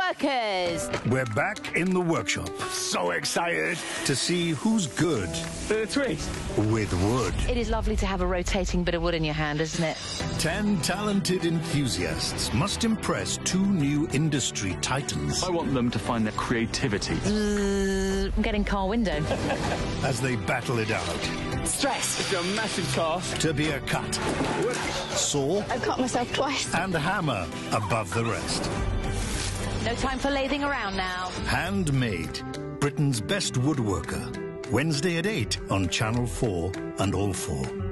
Woodworkers. We're back in the workshop. So excited to see who's good Twigs. with wood. It is lovely to have a rotating bit of wood in your hand, isn't it? 10 talented enthusiasts must impress 2 new industry titans I want them to find their creativity. I'm getting car window. as they battle it out Stress. It's a massive task. to be a cut, saw I've cut myself twice. and hammer above the rest. No time for lathing around now. Handmade, Britain's best woodworker. Wednesday at 8 on Channel 4 and All 4.